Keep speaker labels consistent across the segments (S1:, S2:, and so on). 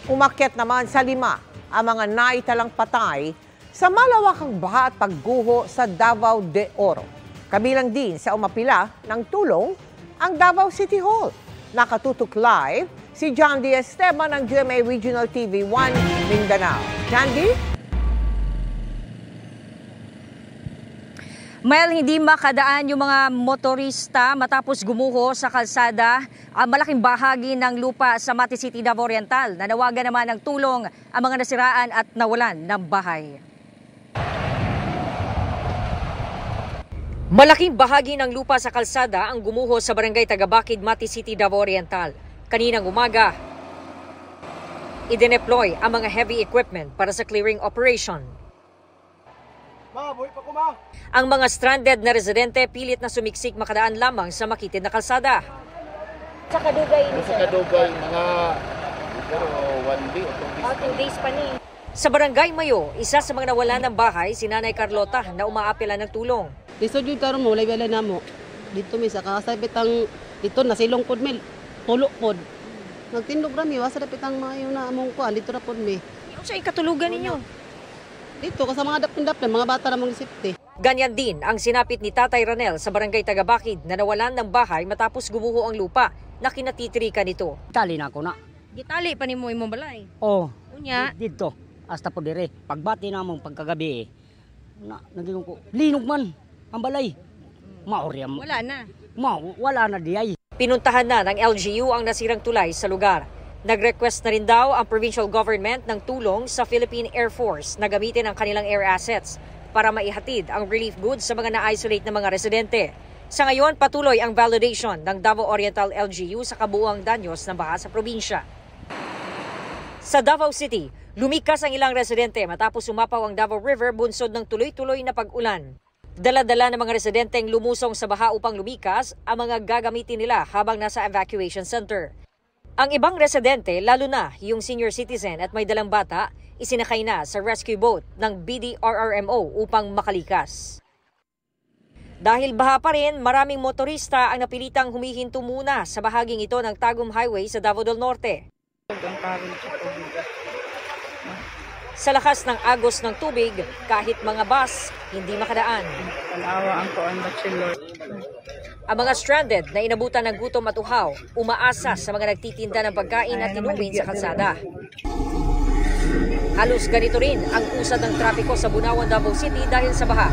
S1: Umakyat naman sa 5 ang mga naitalang patay sa malawakang baha at pagguho sa Davao de Oro. Kabilang din sa umapila ng tulong ang Davao City Hall. Nakatutok live si John D. Esteban ng GMA Regional TV 1 Mindanao. John D?
S2: Mel, hindi makadaan yung mga motorista matapos gumuho sa kalsada ang malaking bahagi ng lupa sa Mati City, Davao Oriental. Nanawagan naman ng tulong ang mga nasiraan at nawalan ng bahay. Malaking bahagi ng lupa sa kalsada ang gumuho sa Barangay Tagabakid, Mati City, Davao Oriental. Kaninang umaga, idineploy ang mga heavy equipment para sa clearing operation. Ang mga stranded na residente pilit na sumiksik makadaan lamang sa makitid na kalsada.
S3: Sa Kadugay ni
S4: Sa Kadugay, mga 1 day o
S3: 2 days pa ni.
S2: Sa Barangay Mayo, isa sa mga nawalan ng bahay si Nanay Carlota na umaapela ng tulong.
S5: Lisod yun karon mo, walay-walay na mo. Dito mi sa kasabit ang dito nasilong pod mi, tulo pod. Nagtindog rami, wasa dapat ang mga yun na among kuan, dito ra pod mi.
S2: Yung sa ikatulugan ninyo?
S5: Dito, kasi mga dapin-dapin, mga bata na mga safety.
S2: Ganyan din ang sinapit ni Tatay Ranel sa Barangay Tagabakid na nawalan ng bahay matapos gumuho ang lupa na kinatitirikan nito.
S6: Tali na ako na.
S2: Gitali pa ni mo imong balay.
S6: Oh,
S2: Unya,
S6: dito. Hasta po dire. Pagbati na mong pagkagabi, naging ko, linog man ang balay. Maoryam.
S2: wala na.
S6: Wala na diyay.
S2: Pinuntahan na ng LGU ang nasirang tulay sa lugar. Nag-request na rin daw ang provincial government ng tulong sa Philippine Air Force na gamitin ang kanilang air assets para maihatid ang relief goods sa mga na-isolate na mga residente. Sa ngayon, patuloy ang validation ng Davao Oriental LGU sa kabuuang danyos ng baha sa probinsya. Sa Davao City, lumikas ang ilang residente matapos umapaw ang Davao River bunsod ng tuloy-tuloy na pag-ulan. Dala-dala ng mga residenteng lumusong sa baha upang lumikas ang mga gagamitin nila habang nasa evacuation center. Ang ibang residente, lalo na yung senior citizen at may dalang bata, isinakay na sa rescue boat ng BDRRMO upang makalikas. Dahil baha pa rin, maraming motorista ang napilitang humihinto muna sa bahaging ito ng Tagum Highway sa Davao del Norte. Sa lakas ng agos ng tubig, kahit mga bus, hindi makadaan. Ang mga stranded na inabutan ng gutom at uhaw, umaasa sa mga nagtitinda ng pagkain at inumin sa kalsada. Halos ganito rin ang usad ng trapiko sa Bunawan, Davao City dahil sa baha.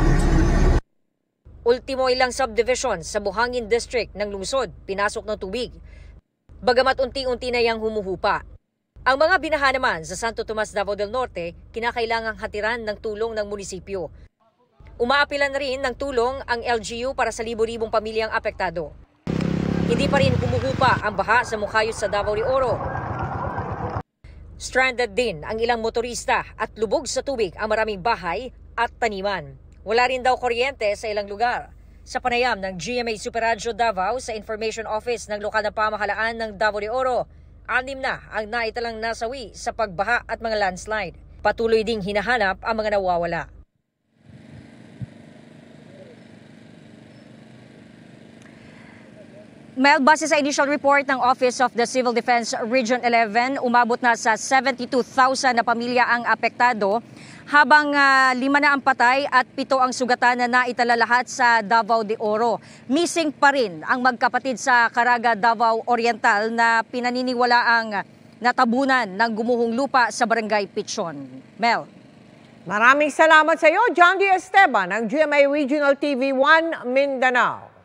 S2: Ultimo ilang subdivision sa Buhangin District ng lungsod, pinasok ng tubig. Bagamat unti-unti na yang humuhupa. Ang mga binaha naman sa Santo Tomas, Davao del Norte, kinakailangang hatiran ng tulong ng munisipyo. Umaapilan na rin ng tulong ang LGU para sa libo-libong pamilyang apektado. Hindi pa rin humuhupa ang baha sa Mukayot sa Davao de Oro. Stranded din ang ilang motorista at lubog sa tubig ang maraming bahay at taniman. Wala rin daw kuryente sa ilang lugar. Sa panayam ng GMA Super Radio Davao sa Information Office ng lokal na pamahalaan ng Davao de Oro, 6 na ang naitalang nasawi sa pagbaha at mga landslide. Patuloy ding hinahanap ang mga nawawala. Mel, base sa initial report ng Office of the Civil Defense Region 11, umabot na sa 72,000 na pamilya ang apektado, habang 5 na ang patay at 7 ang sugatan na naitala lahat sa Davao de Oro. Missing pa rin ang magkapatid sa Caraga, Davao Oriental na pinaniniwala ang natabunan ng gumuhong lupa sa Barangay Pichon. Mel.
S1: Maraming salamat sa iyo, John D. Esteban ng GMA Regional TV 1 Mindanao.